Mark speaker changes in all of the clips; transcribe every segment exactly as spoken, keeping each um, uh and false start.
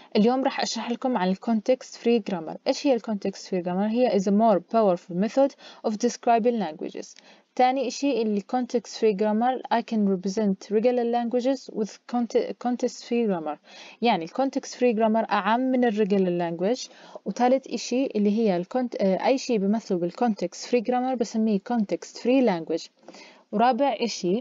Speaker 1: اليوم راح أشرح لكم عن ال Context Free Grammar. إيش هي ال Context Free Grammar؟ هي is a more powerful method of describing languages. تاني إشي اللي Context Free Grammar I can represent regular languages with Context Free Grammar. يعني ال Context Free Grammar أعم من ال Regular Language. وثالث إشي اللي هي ال أي شيء بمثله بال Context Free Grammar بسميه Context Free Language. ورابع إشي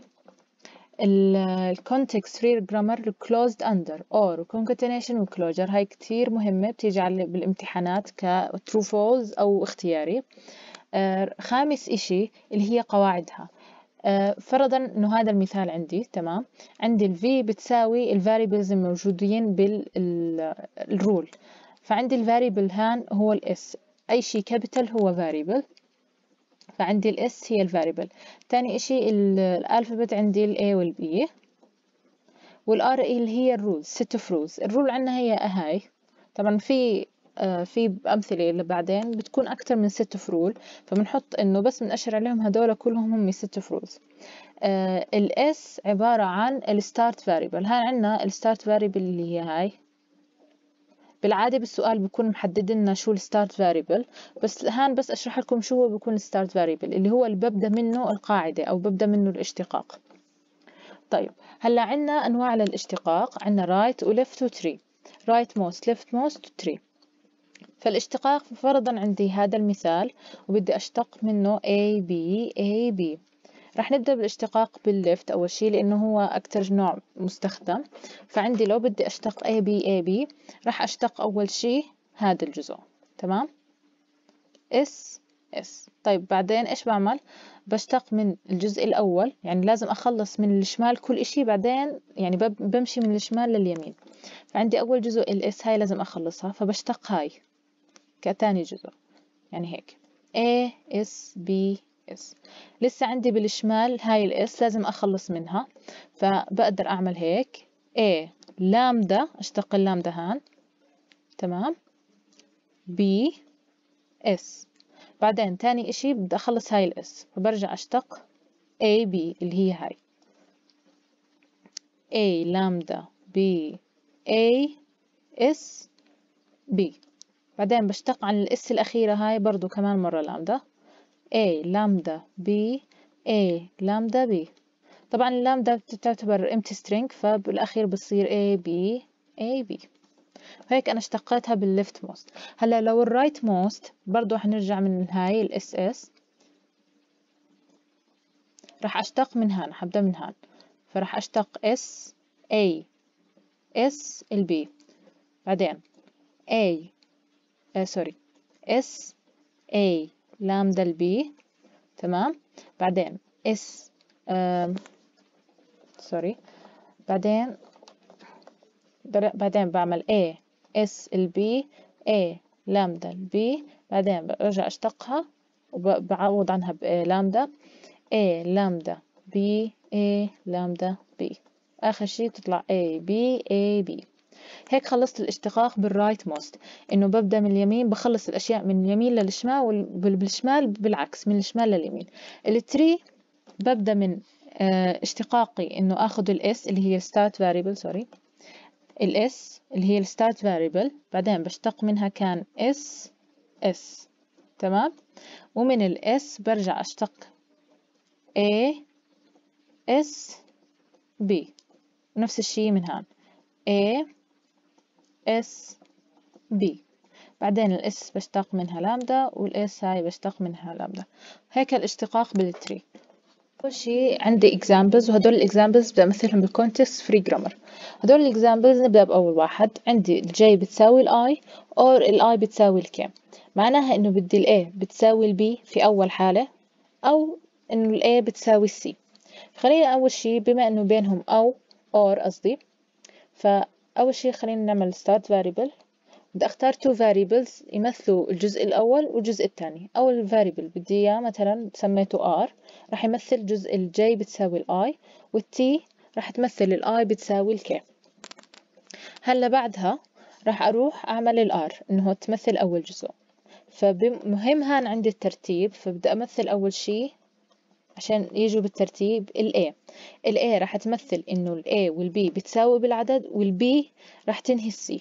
Speaker 1: ال context free grammar closed under or concatenation و closure. هاي كتير مهمة بتيجي على بالامتحانات ك true false أو اختياري. آه خامس إشي اللي هي قواعدها. آه فرضا إنه هذا المثال عندي تمام، عندي ال V بتساوي ال variables الموجودين بالرول، فعندي ال variable هان هو ال S، أي شيء capital هو variable، فعندي ال S هي ال variable. تاني إشي الألفابت عندي ال A وال B، وال R اللي هي الرولز set of rules. الرول عندنا هي هاي، طبعا في آه في أمثلة اللي بعدين بتكون أكتر من set of rule، فبنحط إنه بس بنأشر عليهم هدول كلهم هم set of rules. آه ال S عبارة عن ال start variable. هاي عندنا ال start variable اللي هي هاي، بالعادة بالسؤال بيكون محدد لنا شو الستارت فاريبل، بس هان بس اشرح لكم شو هو بيكون الستارت فاريبل، اللي هو اللي ببدا منه القاعدة او ببدا منه الاشتقاق. طيب هلا عندنا انواع للاشتقاق، عندنا رايت وليفت وتري، رايت موست ليفت موست وتري. فالاشتقاق فرضا عندي هذا المثال وبدي اشتق منه A B A B. رح نبدأ بالاشتقاق بالليفت أول شي لأنه هو أكتر نوع مستخدم. فعندي لو بدي أشتق A B A B رح أشتق أول شي هذا الجزء تمام S S. طيب بعدين إيش بعمل؟ بشتق من الجزء الأول، يعني لازم أخلص من الشمال كل إشي، بعدين يعني بمشي من الشمال لليمين. فعندي أول جزء ال S هاي لازم أخلصها، فبشتق هاي كتاني جزء يعني هيك A S B S. لسه عندي بالشمال هاي الاس لازم اخلص منها، فبقدر اعمل هيك A لامدا، اشتق اللامدا هان تمام B S. بعدين تاني اشي بدي اخلص هاي الاس، فبرجع اشتق A B اللي هي هاي A لامدا B A S B. بعدين بشتق عن الاس الاخيرة هاي برضو كمان مرة لامدا A لامدا B A لامدا B. طبعا اللامدا بتعتبر empty string، فبالأخير بتصير A B A B. هيك أنا اشتقيتها بالليفت موست. هلا لو الرايت موست برضو حنرجع من هاي ال إس إس، راح أشتق من هان، حبدأ من هان، فراح أشتق S A S ال B، بعدين A آه سوري S A لامدا ال B تمام، بعدين S آه سوري بعدين بعدين بعمل A S ال B A لامدا ال B، بعدين برجع أشتقها وبعوض عنها ب A لامدا A لامدا B A لامدا B. آخر شي تطلع A B A B. هيك خلصت الاشتقاق بالرايت موست، إنه ببدأ من اليمين بخلص الأشياء من اليمين للشمال وبالشمال بالعكس من الشمال لليمين. التري ببدأ من اه اشتقاقي إنه آخذ الإس اللي هي start variable سوري ال S اللي هي ال start variable، بعدين بشتق منها كان S S تمام، ومن ال S برجع أشتق A S B، ونفس الشي من هان A S B. بعدين ال S بشتق منها لامدا وال S هاي بشتق منها لامدا. هيك الاشتقاق بالتري. أول شي عندي examples، وهدول الإكزامبلز بدي أمثلهم بالcontext free grammar. هدول الإكزامبلز نبدأ بأول واحد، عندي ال J بتساوي ال I or ال I بتساوي ال K. معناها إنه بدي ال A بتساوي ال B في أول حالة، أو إنه ال A بتساوي ال C. خلينا أول شي بما إنه بينهم أو or قصدي، فأول شي خلينا نعمل start variable. بدي أختار two variables يمثلوا الجزء الأول والجزء الثاني. أول variable بدي إياه مثلا سميته R، راح يمثل جزء ال J بتساوي ال I، وال T راح تمثل ال I بتساوي ال K. هلا بعدها راح أروح أعمل ال R إنه تمثل أول جزء، فمهم هان عندي الترتيب، فبدي أمثل أول شي عشان يجوا بالترتيب ال A. ال A راح تمثل إنه ال A وال B بتساوي بالعدد، وال B راح تنهي ال C.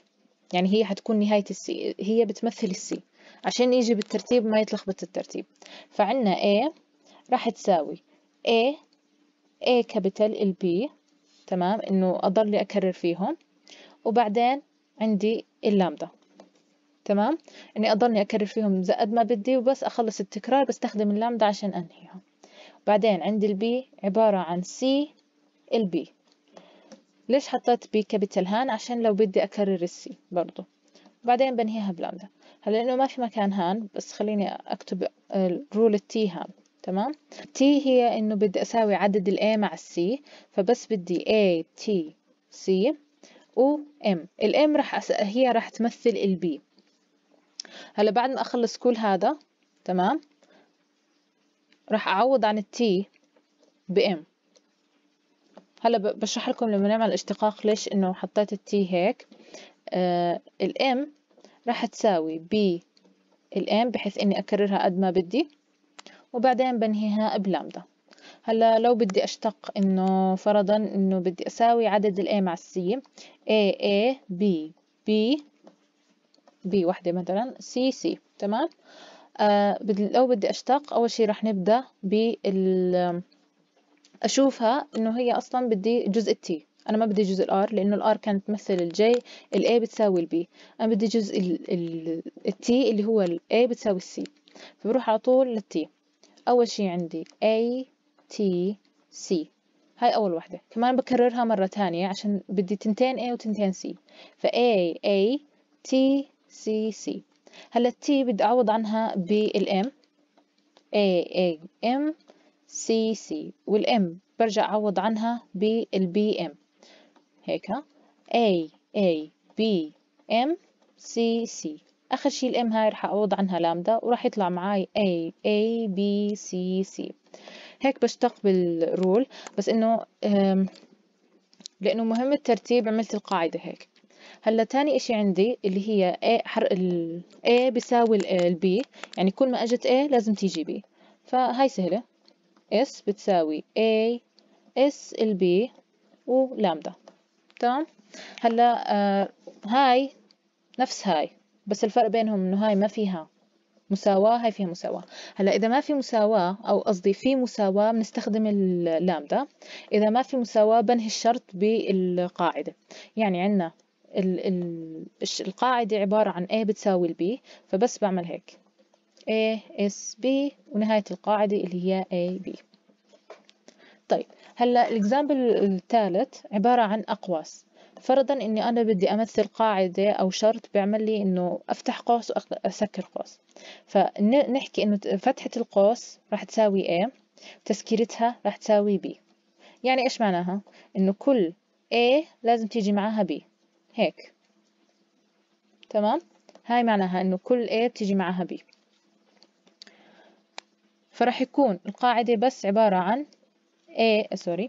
Speaker 1: يعني هي حتكون نهاية السي، هي بتمثل السي عشان يجي بالترتيب ما يتلخبط الترتيب. فعنا A راح تساوي A A كابيتال ال B، تمام، إنه أضل أكرر فيهم، وبعدين عندي اللامدا، تمام، إني أضلني أكرر فيهم زي قد ما بدي وبس أخلص التكرار بستخدم اللامدا عشان أنهيهم. بعدين عندي البي عبارة عن سي البي. ليش حطيت بي كابيتال هان؟ عشان لو بدي أكرر السي برضو. بعدين بنهيها بلامدا. هلا لأنه ما في مكان هان بس خليني أكتب رول التي هان، تمام. تي هي إنه بدي أساوي عدد الA مع السي، فبس بدي A T C و M. الام راح أس... هي راح تمثل البي. هلا بعد ما أخلص كل هذا، تمام، راح أعوض عن التي بإم. هلا بشرح لكم لما نعمل اشتقاق ليش إنه حطيت التي هيك. آه الإم راح تساوي بي الإم بحيث إني أكررها قد ما بدي، وبعدين بنهيها بلامدا. هلا لو بدي أشتق إنه فرضا إنه بدي أساوي عدد الA مع السي، A A B B B واحدة مثلا C C، تمام. آه لو بدي أشتق أول شي راح نبدأ بال أشوفها إنه هي أصلا بدي جزء التي، أنا ما بدي جزء الآر لأنه الآر كانت تمثل الجي، الأي بتساوي البي، أنا بدي جزء التي اللي هو الأي بتساوي السي، فبروح على طول للتي. أول شي عندي A T C، هاي أول واحدة، كمان بكررها مرة تانية عشان بدي تنتين A وتنتين C، فا A A T C C. هلا التي بدي أعوض عنها بالإم، A A M C C، والإم برجع أعوض عنها بالبي إم، هيك A A B M C C. آخر شي الإم هاي رح أعوض عنها لامدا وراح يطلع معاي A A B C C. هيك بشتق بالرول، بس إنه لأنه مهم الترتيب عملت القاعدة هيك. هلا تاني إشي عندي اللي هي A حر ال A بيساوي ال B، يعني كل ما أجت A لازم تيجي B، فهاي سهلة. S بتساوي A S ال B ولامدا، تمام. هلا آه هاي نفس هاي، بس الفرق بينهم إنه هاي ما فيها مساواة، هاي فيها مساواة. هلا إذا ما في مساواة أو قصدي في مساواة بنستخدم اللامدا، إذا ما في مساواة بنهي الشرط بالقاعدة. يعني عنا ال ال القاعدة عبارة عن A بتساوي الB، فبس بعمل هيك A S B ونهاية القاعدة اللي هي A B. طيب هلا الإكزامبل الثالث عبارة عن أقواس. فرضا إني أنا بدي أمثل قاعدة أو شرط بيعمل لي إنه أفتح قوس وأسكر قوس، فنحكي إنه فتحة القوس راح تساوي A، تسكيرتها راح تساوي B. يعني إيش معناها؟ إنه كل A لازم تيجي معاها B، هيك، تمام. هاي معناها إنه كل A بتيجي معاها B، فراح يكون القاعدة بس عبارة عن A سوري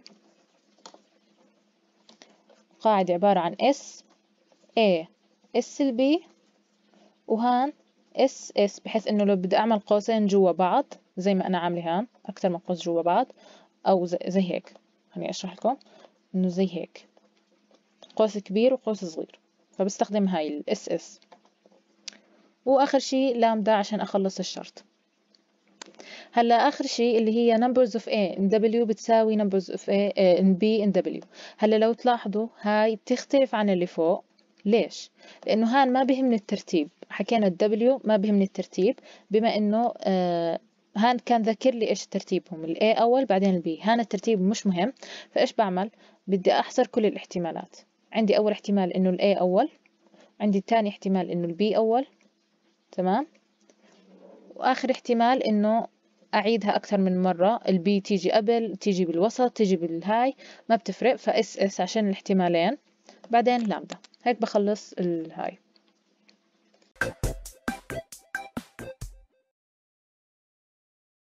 Speaker 1: قاعدة عبارة عن S A S ال B وهان S S، بحيث إنه لو بدي أعمل قوسين جوا بعض زي ما أنا عاملة هان أكثر من قوس جوا بعض، أو زي, زي هيك. خليني أشرح لكم إنه زي هيك قوس كبير وقوس صغير، فبستخدم هاي ال S S. وآخر شي لامدا عشان أخلص الشرط. هلا آخر شي اللي هي numbers of A in W بتساوي numbers of A in B in W. هلا لو تلاحظوا هاي بتختلف عن اللي فوق. ليش؟ لأنه هان ما بهمني الترتيب، حكينا ال W ما بهمني الترتيب، بما إنه آه هان كان ذاكر لي إيش ترتيبهم، ال A أول بعدين ال B، هان الترتيب مش مهم. فإيش بعمل؟ بدي أحصر كل الاحتمالات. عندي أول احتمال إنه ال A أول، عندي تاني احتمال إنه ال B أول، تمام، وآخر احتمال إنه أعيدها أكثر من مرة، البي تيجي قبل تيجي بالوسط تيجي بالهاي ما بتفرق، فإس إس عشان الاحتمالين، بعدين لامدا. هيك بخلص الهاي.